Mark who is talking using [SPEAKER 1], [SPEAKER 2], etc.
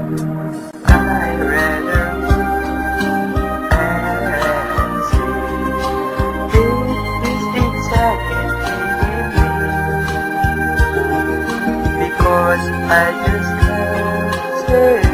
[SPEAKER 1] I'd rather and see if this things I can give me, because I just can't stay.